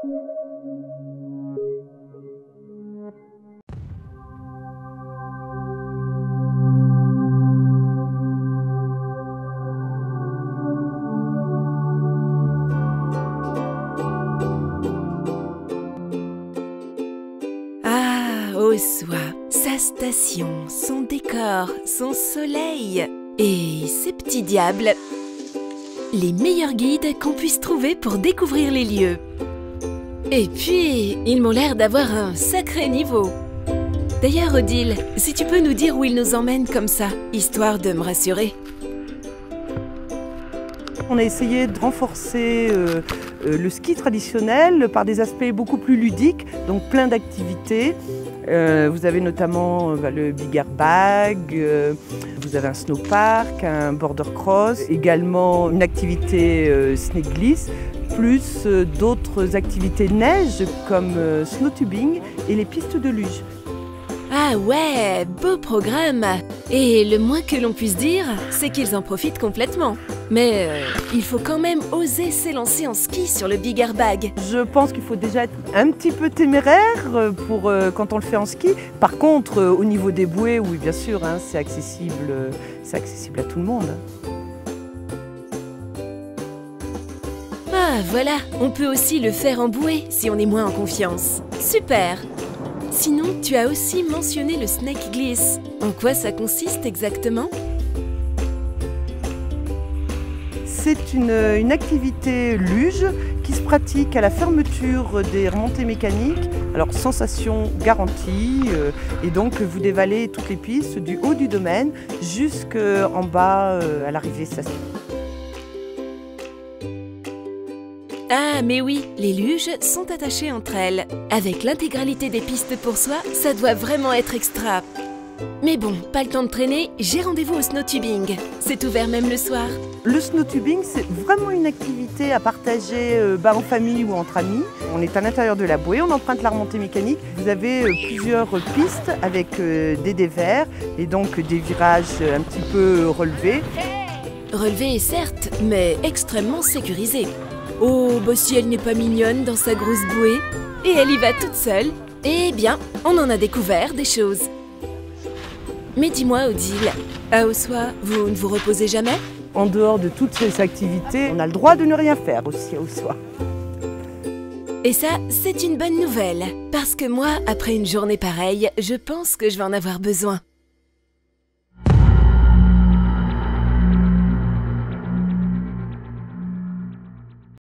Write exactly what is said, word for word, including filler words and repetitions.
Oswa, sa station, son décor, son soleil et ses petits diables. Les meilleurs guides qu'on puisse trouver pour découvrir les lieux. Et puis, ils m'ont l'air d'avoir un sacré niveau. D'ailleurs, Odile, si tu peux nous dire où ils nous emmènent comme ça, histoire de me rassurer. On a essayé de renforcer euh, euh, le ski traditionnel par des aspects beaucoup plus ludiques, donc plein d'activités. Euh, vous avez notamment euh, le big airbag, euh, vous avez un snowpark, un border cross, également une activité euh, snake glisse, plus euh, d'autres activités neige comme euh, snowtubing et les pistes de luge. Ah ouais, beau programme! Et le moins que l'on puisse dire, c'est qu'ils en profitent complètement. Mais euh, il faut quand même oser s'élancer en ski sur le big airbag. Je pense qu'il faut déjà être un petit peu téméraire pour, euh, quand on le fait en ski. Par contre, euh, au niveau des bouées, oui bien sûr, hein, c'est accessible, euh, c'est accessible à tout le monde. Ah voilà, on peut aussi le faire en bouée si on est moins en confiance. Super! Sinon, tu as aussi mentionné le snake glisse. En quoi ça consiste exactement? C'est une, une activité luge qui se pratique à la fermeture des remontées mécaniques. Alors, sensation garantie, euh, et donc vous dévalez toutes les pistes du haut du domaine jusqu'en bas euh, à l'arrivée station. Ah mais oui, les luges sont attachées entre elles. Avec l'intégralité des pistes pour soi, ça doit vraiment être extra. Mais bon, pas le temps de traîner, j'ai rendez-vous au snowtubing. C'est ouvert même le soir. Le snowtubing, c'est vraiment une activité à partager euh, bah, en famille ou entre amis. On est à l'intérieur de la bouée, on emprunte la remontée mécanique. Vous avez euh, plusieurs pistes avec euh, des dévers et donc des virages euh, un petit peu relevés. Relevés certes, mais extrêmement sécurisés. Oh, bah si elle n'est pas mignonne dans sa grosse bouée, et elle y va toute seule, eh bien, on en a découvert des choses. Mais dis-moi, Odile, à Oswa, vous ne vous reposez jamais? En dehors de toutes ces activités, on a le droit de ne rien faire aussi à Oswa. Et ça, c'est une bonne nouvelle, parce que moi, après une journée pareille, je pense que je vais en avoir besoin.